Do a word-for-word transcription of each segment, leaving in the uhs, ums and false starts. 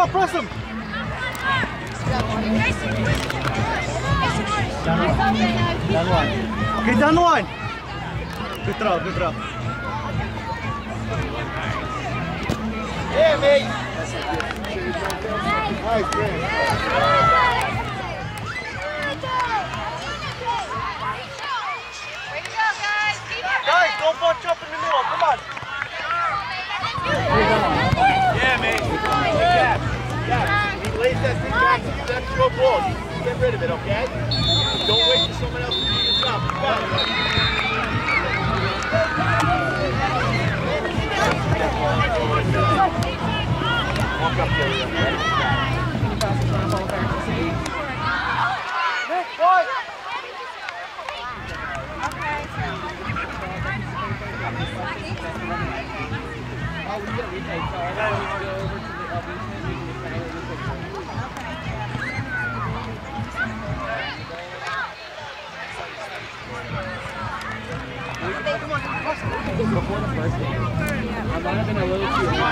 press him. Down the line. Down the line. Okay, down the line. Good throw, good throw. Yeah, mate. Nice, man. Guys, don't bunch up in the middle. Come on. Yeah, mate. Yeah. Yeah. He lays that thing back to you. That's your ball. You get rid of it, okay? Don't wait for someone else to do your job. You got it, buddy. Walk up here. Nick, boy. Oh, we get a retake, so I gotta go over to the uh, beach and we can just kind of retake. Before the first game, I might have been a little too high.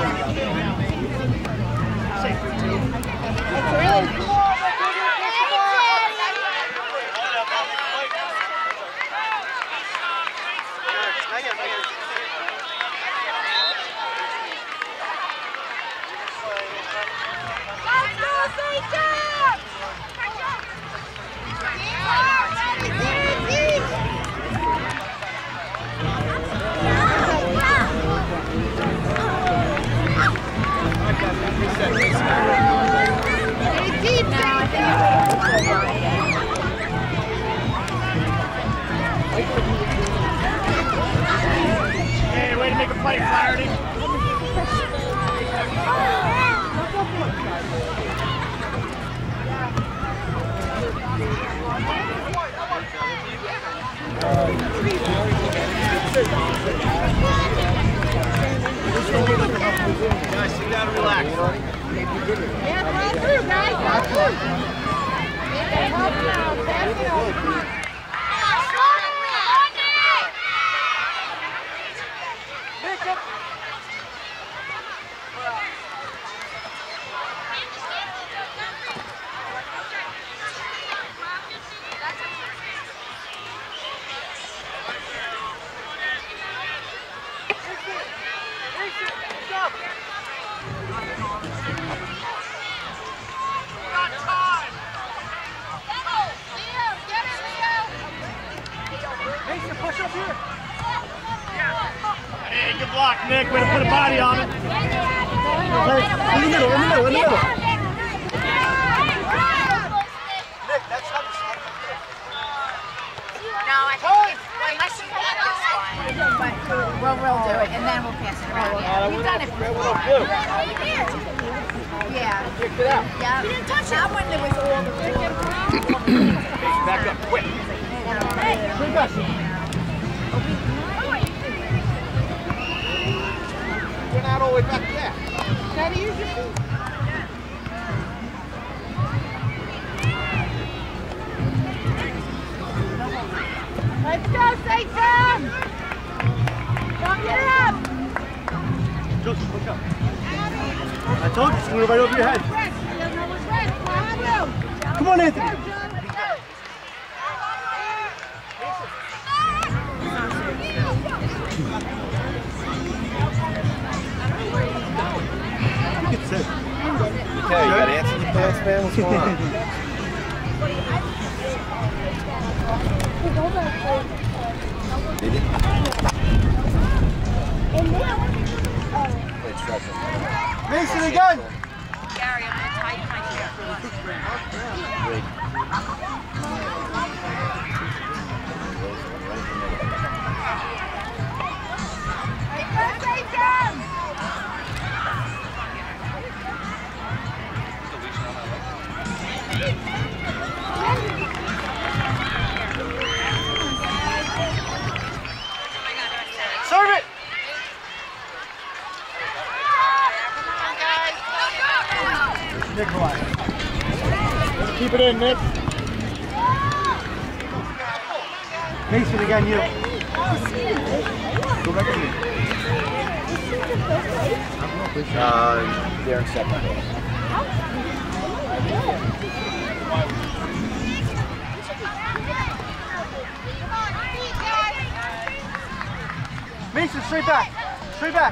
It's really Hey, way to make a play, Flaherty. Guys, sit down and relax. Yeah, come through, guys. Come through. Help now. Pass it over. Hey, good block, Nick. Way to put a body on it. In the middle, in the middle, in the middle. Nick, that's how the song is. No, I think it's, unless you want this one, but we'll, we'll do it, and then we'll pass it around. Yeah, we've done it before. Yeah. Pick it out. Yeah. We didn't touch that one. There was all the Back up, quick. Quick us. We're not all the way back there. Try to use your feet. Let's go, Sachem! Don't get up! Joseph, push up. I told you, it's going right over your head. Come on, Anthony. Okay, you got to answer the pants, man. What's going on? Did you? Mason again! Gary, I'm going to tie you my hair. Great. Serve it! Nick, keep it in, Nick. Mason again, you. Go back to me. Uh, they're in second. Mason, straight back. Straight back.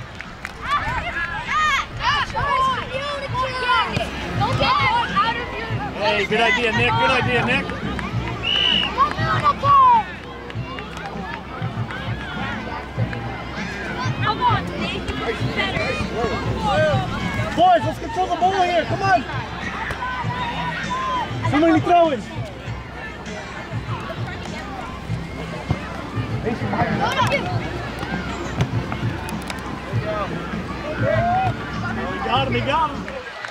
Hey, good idea, Nick. Good idea, Nick. Come on, Boys, let's control the ball here. Come on. Somebody throwing. Mason, behind you. Oh, he got him, he got him.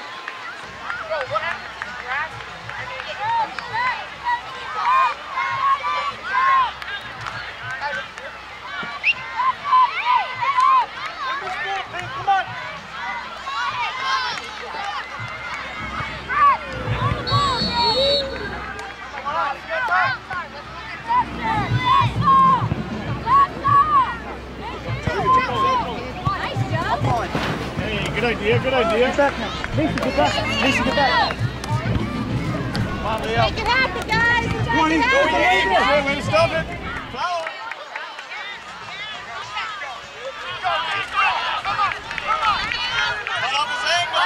Good idea, good idea. Get back now. Mason, get back. Mason, get back. Come on, Leo. Make it happen, guys. Come on, he's going. Hey, way to stop it. Foul. Cut off his angle.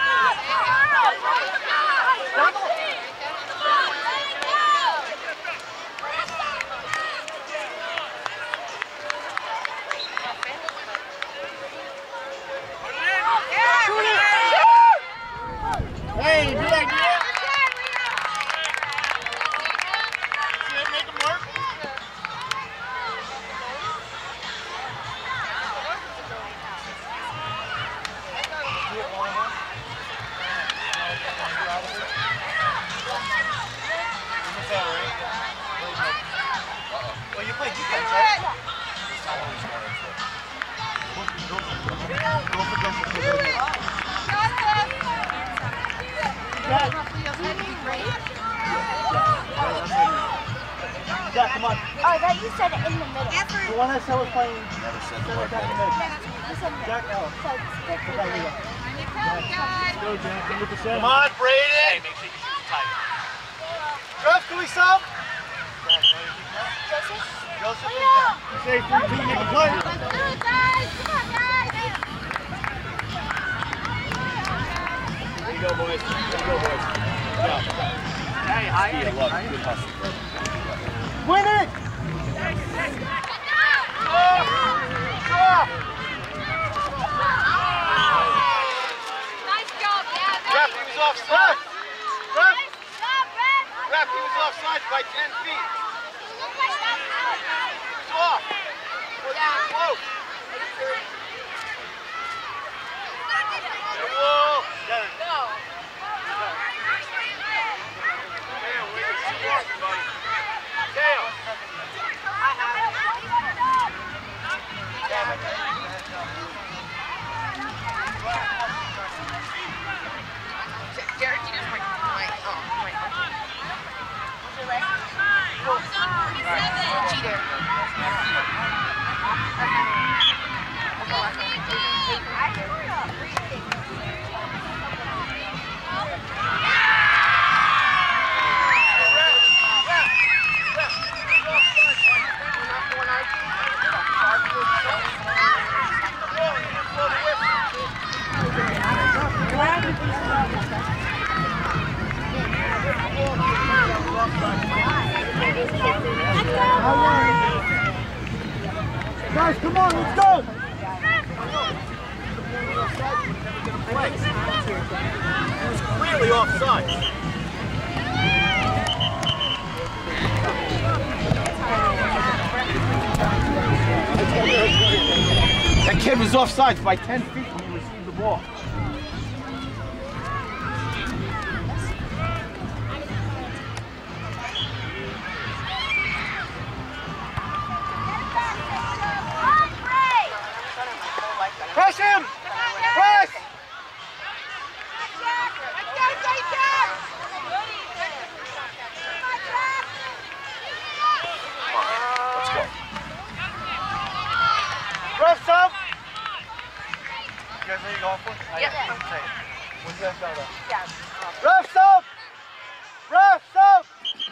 Hey, good idea. See it, make him work. Well, you play defense, right? Go for Yeah, come on. Oh, I thought you said it in the middle. The one I saw was playing. Never said the Center word back in middle. mid. Jack, no. So stick Put with that it. Leo. Go, Jack. Come with the center. Come on, Brayden. Hey, make sure you shoot it tight. Jeff, can we sub? Joseph? Joseph, Leo! say three, two, make a play. Let's do it, guys! Come on, guys! There you go, boys. There you go, boys. Good job. Hey, I am. Good hustle, bro. Win it! Nice job, Gavin! Ref, he was offside. Ref, Nice job, Red! ref, he was offside by ten feet. He was off. Wasn't even close. The wall. Done. Go! Damn, we can see off, buddy. Damn. Jared, you just my, my, oh, my uncle. What's your last name? Cheater. Guys, come on, let's go! He was clearly offside. That kid was offside by ten feet when he received the ball. Press him! Press! Let's go. Press up! You guys know you're going for? Yeah. Say it. Refs up! Refs up!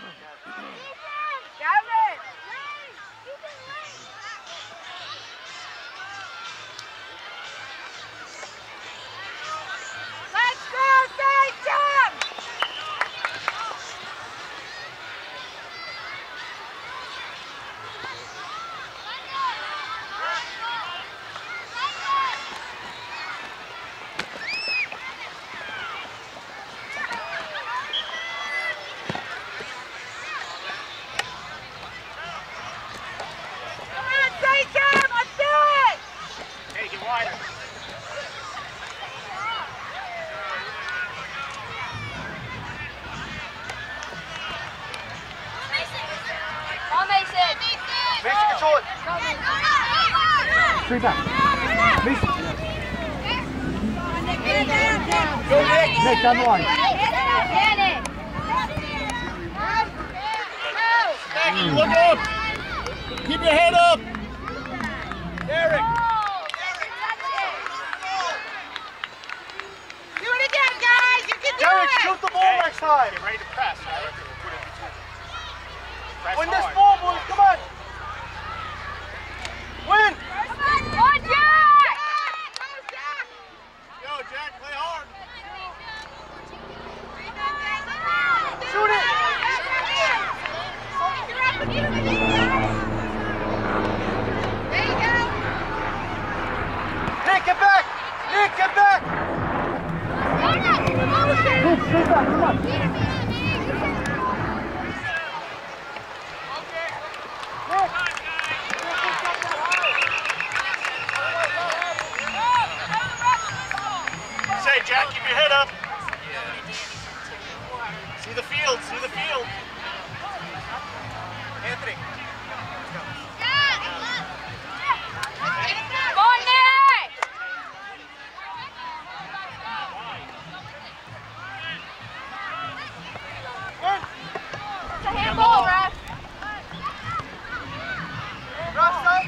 Let's go, Sachem! Mason, control it. Straight back. Mason. Go, Nick. Nick, down the line. Maggie, look up. Keep your head up. Derek. Do it again, guys. You can do Derek, it. shoot the ball next time. Get ready to press, right? Press Win this hard. ball, boys. Come on. Win. Go, Jack. Yo, Jack, play hard. Shoot it. There you go. Nick, get back. Nick, get back. Move, straight back, come on. Say, Jack, keep your head up. See the field, see the field. Anthony. Go, Nick. It's a handball, ref. Refs up.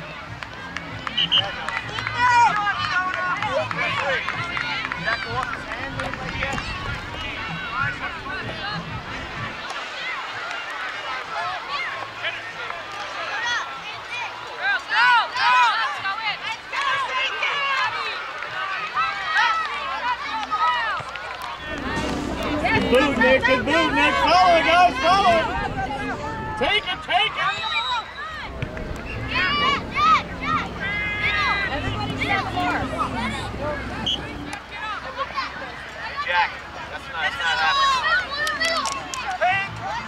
Jack, go off his hand. Good boot, Nick. Good boot, Nick. Follow it, guys. Follow it. Take it. Take it. Jack, that's not, that's not happening. Hey.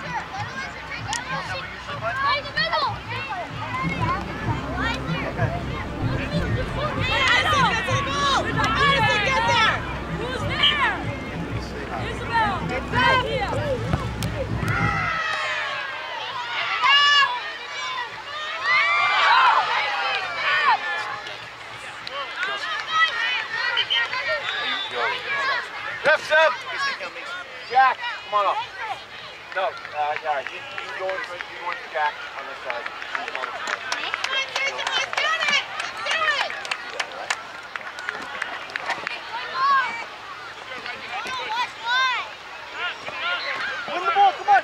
Refs up! Jack, come on up. No, uh, all right, you, you go in for, you go in for Jack on this side. You go in for Win the ball, come on!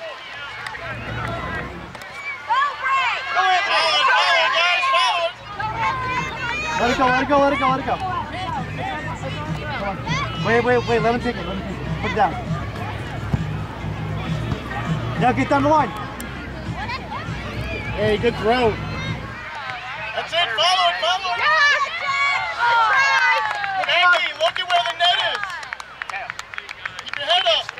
Go in, follow it, follow it, guys, follow it! Let it go, let it go, let it go, let it go. Come on. Wait, wait, wait, let him take it, let him take it. Put it down. Now get down the line. Hey, good throw. That's it, follow it, follow it! Andy, look at where the net is! Keep your head up!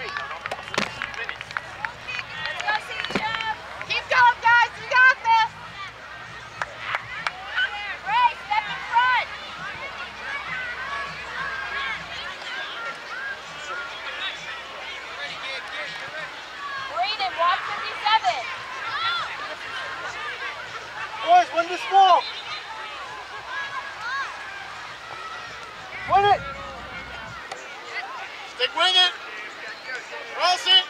Keep going, guys. We got this. Ray, step in front. Braden, watch fifty-seven. Boys, win this ball! Win it! Stick with it! Cross it!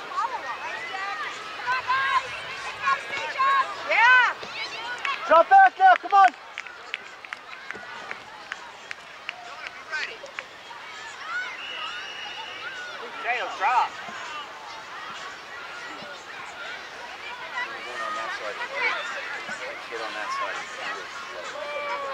Yeah. Drop back now, come on! drop. One on that side. That kid on that side is really slow.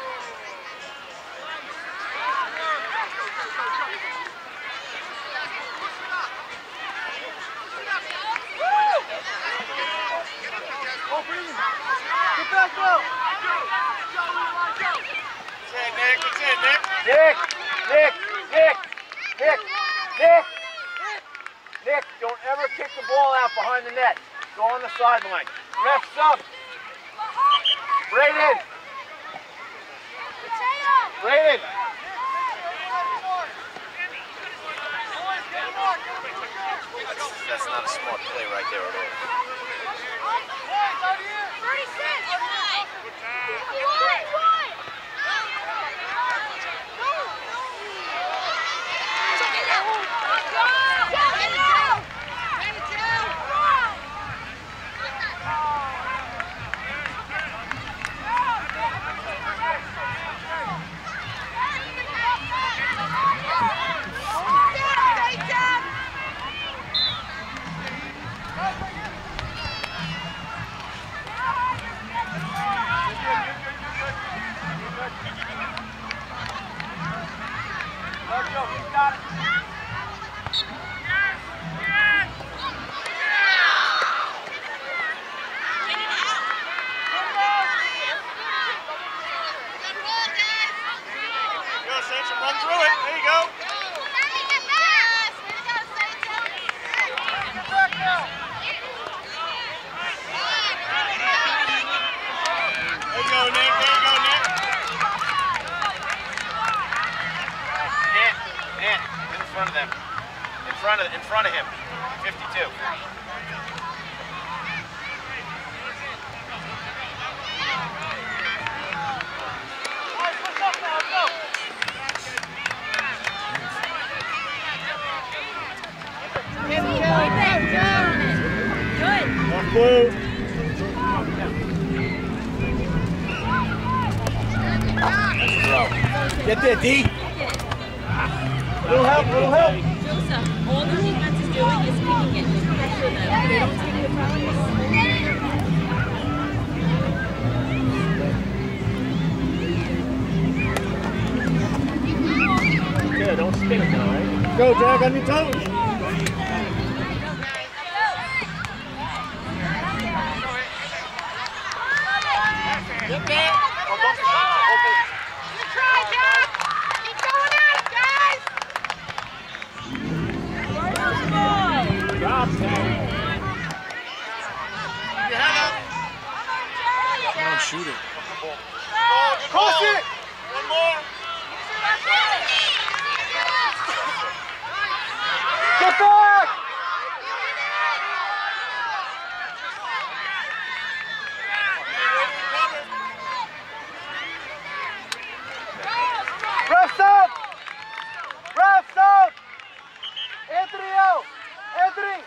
Oh, breathe. Get back, Bill. That's it, Nick. That's it, Nick. Nick. Nick. Nick. Nick. Nick. Nick, don't ever kick the ball out behind the net. Go on the sideline. Refs up. Brayden. Brayden. That's not a smart play right there at all. Run through it. There you go. There you go, Nick. There you go, Nick. Nick, Nick, in front of them. In front of, in front of him. fifty-two. Blue. Get there, D. Little help, little help. Joseph, all the defense is doing is kicking it. Just pressure them. They don't take the practice. Yeah, don't spin it now, right? Go, Jack, on your toes. Get there. Oh, don't stop. Open. Good try, Jack. Keep going at it, guys. Drop, Sam. Your head up. Come on, shoot it. Cross it. One more. Get back! Refs up! Refs up! Anthony out! Anthony!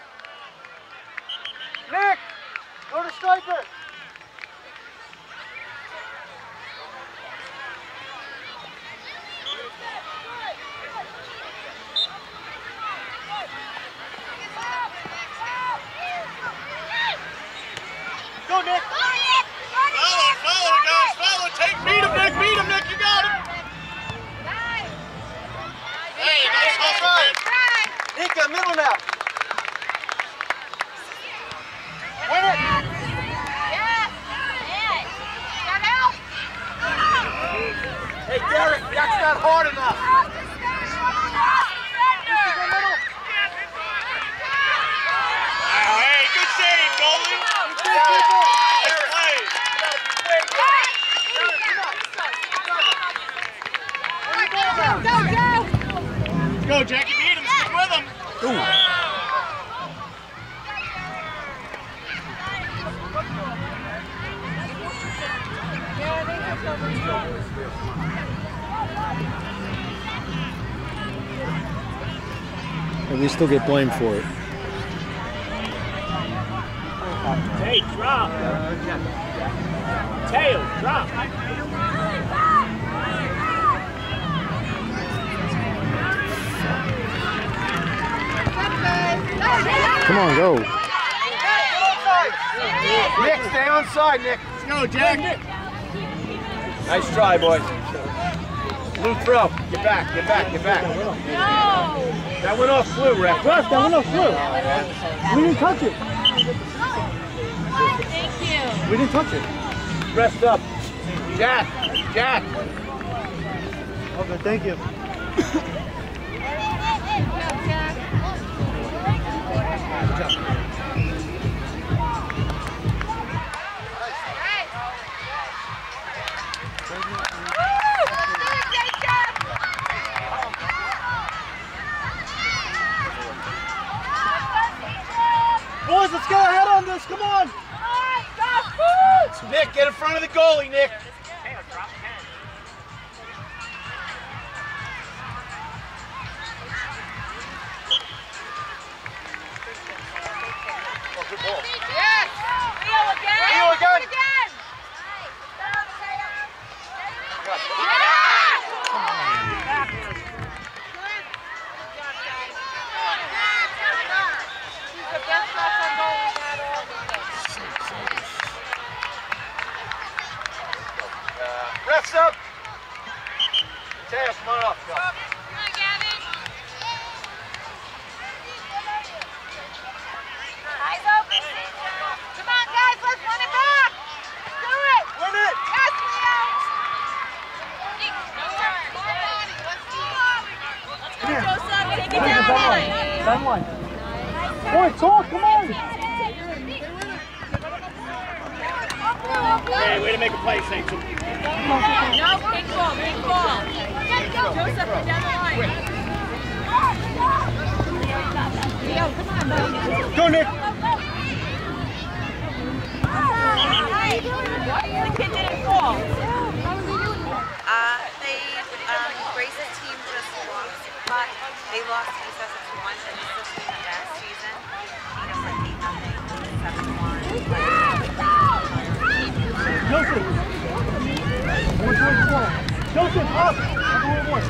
Nick! Go to striker! Go, Nick! Follow, follow, guys, follow. Take, beat him, Nick, beat him, Nick, you got him. Hey, nice hustle, Nick. Nick, got middle now. Win it! Yes. Got help. Hey, Derek, that's not hard enough. Wow, hey, good save, goalie. Good people. Nice play. Go, go. Go, Jackie, beat him, stick with him. And we still get blamed for it. Hey, drop. Tail, drop. Up, guys. Come on, go. Nick, stay on side, Nick. Let's go, Jack. Nice try, boys. Blue throw. Get back, get back, get back. No! That went off blue, ref. Ref, that went off blue. We didn't touch it. Thank you. We didn't touch it. Rest up. Jack, Jack. Okay, thank you. Boys, let's go ahead on this. Come on. Nick, get in front of the goalie, Nick. Oh, good ball. Yes! Leo again! Leo again! Again! Refs up. Tails, come on up. Go. Come on, Gavin. Eyes open. Come on, guys, let's run it back. Let's do it. Win it. Yes, Leo. No turn. More body. Let's do it. Here. Joseph, take it Take down. it down. Down one. Boy, talk. Come on. Hey, way to make a play, Sachem. No, big ball, big ball. Joseph, go down the line. Leo, come on, buddy. Go, Nick. The kid didn't fall. Uh, they, um, Grace's team just lost, but they lost to Sussex once, and it's supposed to be the best season. Beat us like eight nothing, seven one. Joseph. One, two, four. Joseph, up. Number one.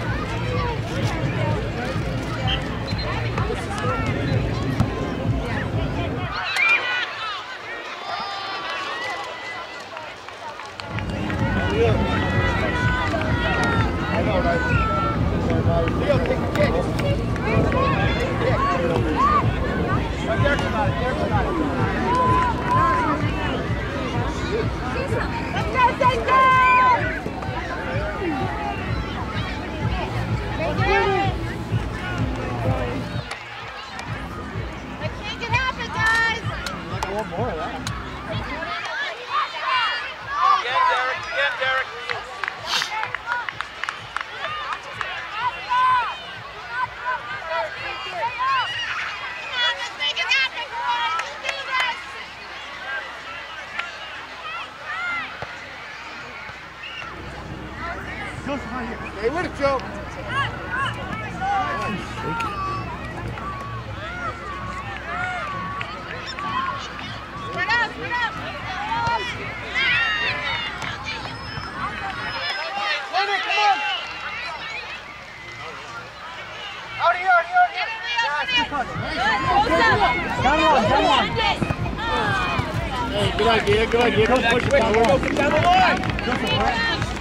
I know, right? Leo, take a kick. Right there, come on, there, come on. Let's go, Sachem! Make it happen. Let's make it happen, guys. Like I want more of that. Again, Derek, again, Derek. Let's make it happen, boys. Let's do this. Joseph, right here. Stay with it, Joe. Spread out, spread out. Win it, come on. Out of here, out of here, out of here. Down one, down one. Hey, good idea, good idea. Go push it down the line. Down the line. Joseph, right?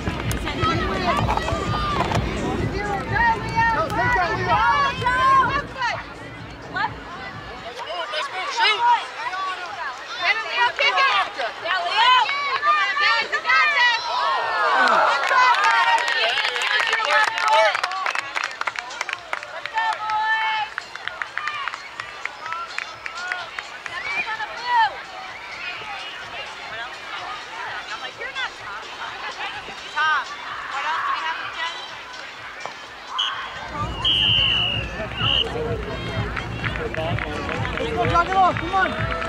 Tom, what else do we have to do? Let's go, jog it off. Come on.